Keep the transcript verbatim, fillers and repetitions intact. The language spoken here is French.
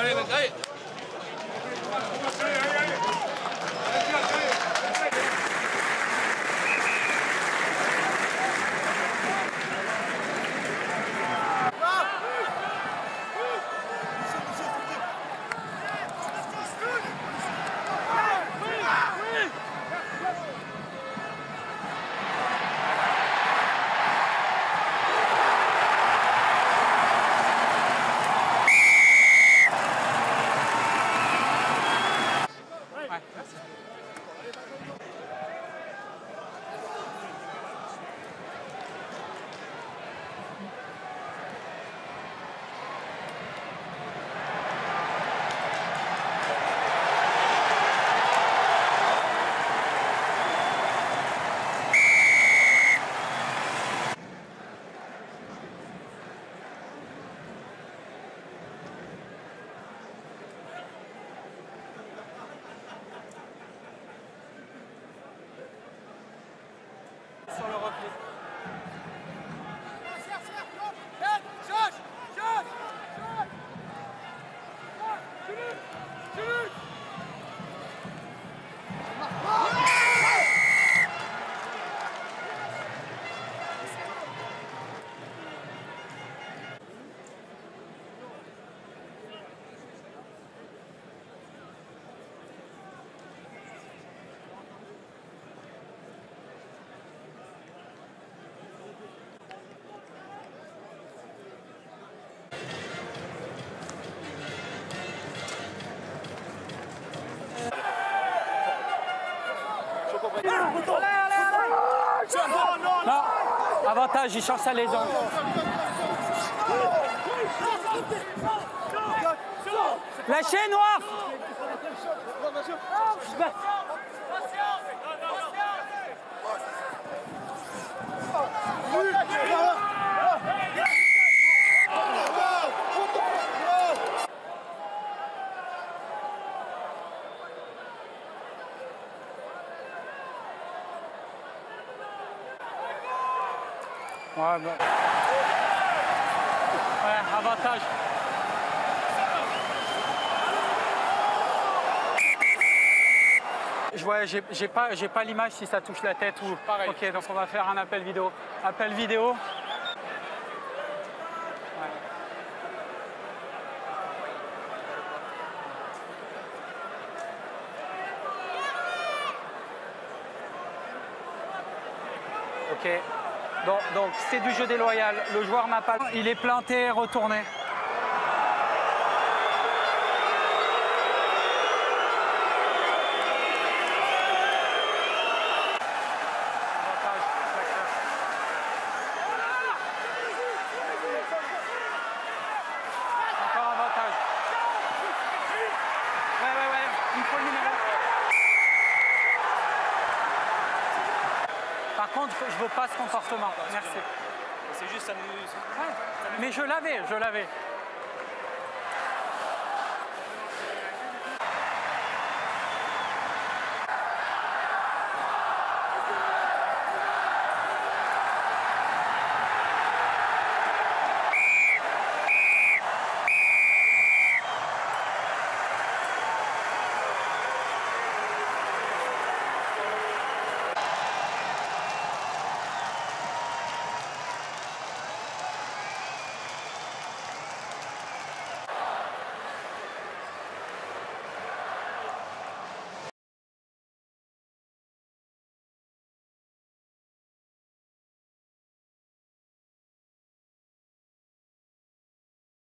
Allez, mec, allez. Sur le repli. Non, avantage, il change sa légende. Lâchez, Noir. Ouais, bah. Ouais, avantage. Je vois, j'ai j'ai pas, j'ai pas l'image si ça touche la tête ou. Pareil. Ok, donc on va faire un appel vidéo. Appel vidéo. Ouais. Ok. Donc, donc c'est du jeu déloyal. Le joueur n'a pas. Il est planté et retourné. Encore avantage. Ouais, ouais, ouais. Il faut le numéro. Par contre, je veux pas ce comportement. Merci. C'est juste ça nous. Ouais. Mais je l'avais, je l'avais.